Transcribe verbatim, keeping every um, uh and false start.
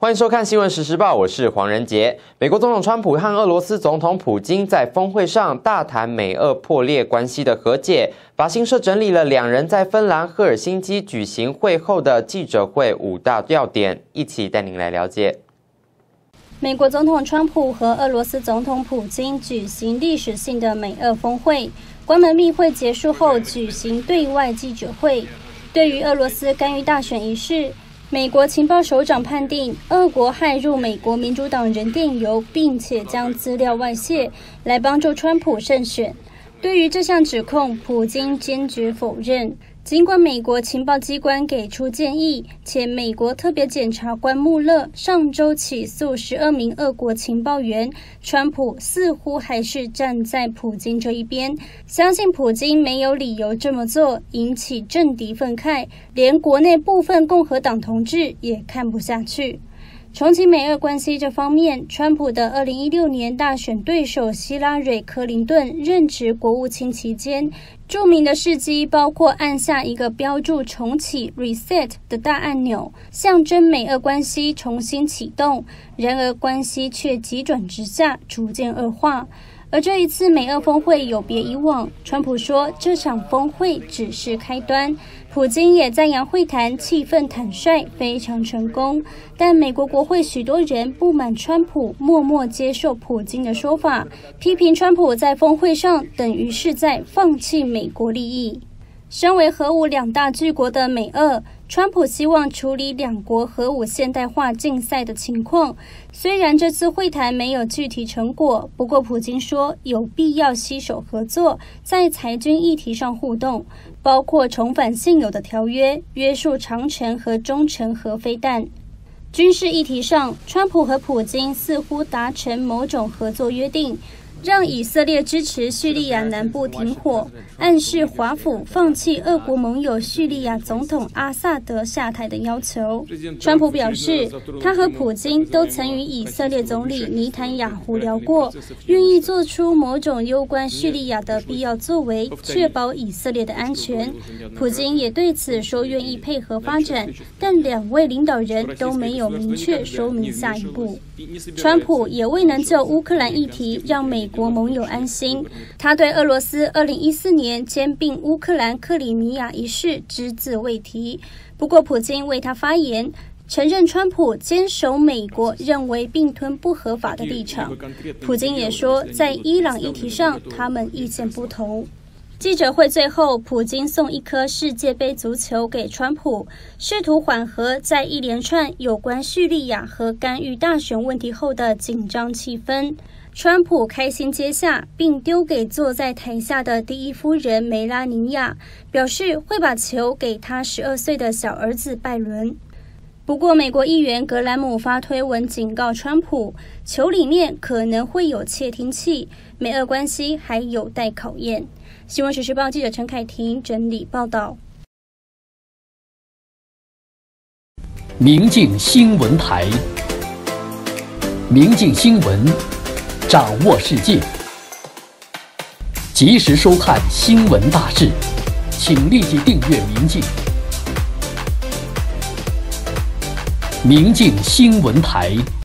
欢迎收看《新闻时时报》，我是黄仁杰。美国总统川普和俄罗斯总统普京在峰会上大谈美俄破裂关系的和解。法新社整理了两人在芬兰赫尔辛基举行会后的记者会五大要点，一起带您来了解。 美国总统川普和俄罗斯总统普京举行历史性的美俄峰会，关门密会结束后举行对外记者会。对于俄罗斯干预大选一事，美国情报首长判定，俄国骇入美国民主党人电邮，并且将资料外泄，来帮助川普胜选。对于这项指控，普京坚决否认。尽管美国情报机关给出建议，且美国特别检察官穆勒上周起诉十二名俄国情报员，川普似乎还是站在普京这一边，相信普京没有理由这么做，引起政敌愤慨，连国内部分共和党同志也看不下去。重启美俄关系这方面，川普的二零一六年大选对手希拉蕊·克林顿任职国务卿期间，著名的事迹包括按下一个标注重启 reset 的大按钮，象征美俄关系重新启动。然而关系却急转直下，逐渐恶化。而这一次美俄峰会有别以往，川普说这场峰会只是开端，普京也赞扬会谈气氛坦率，非常成功。但美国国会许多人不满川普默默接受普京的说法，批评川普在峰会上等于是在放弃美国利益。身为核武两大巨国的美俄，川普希望处理两国核武现代化竞赛的情况。虽然这次会谈没有具体成果，不过普京说有必要携手合作，在裁军议题上互动，包括重返现有的条约，约束长程和中程核飞弹。军事议题上，川普和普京似乎达成某种合作约定，让以色列支持叙利亚南部停火，暗示华府放弃俄国盟友叙利亚总统阿萨德下台的要求。川普表示，他和普京都曾与以色列总理尼坦雅胡聊过，愿意做出某种攸关叙利亚的必要作为，确保以色列的安全。普京也对此说愿意配合发展，但两位领导人都没有明确说明下一步。川普也未能就乌克兰议题让美国盟友安心，他对俄罗斯二零一四年兼并乌克兰克里米亚一事只字未提。不过普京为他发言，承认川普坚守美国认为并吞不合法的立场。普京也说，在伊朗议题上他们意见不同。记者会最后，普京送一颗世界杯足球给川普，试图缓和在一连串有关叙利亚和干预大选问题后的紧张气氛。川普开心接下，并丢给坐在台下的第一夫人梅拉尼亚，表示会把球给他十二岁的小儿子拜伦。不过美国议员格兰姆发推文警告川普，球里面可能会有窃听器，美俄关系还有待考验。新闻时事报记者陈凯婷整理报道。 明镜新闻台，明镜新闻，掌握世界，及时收看新闻大事，请立即订阅明镜。明镜新闻台。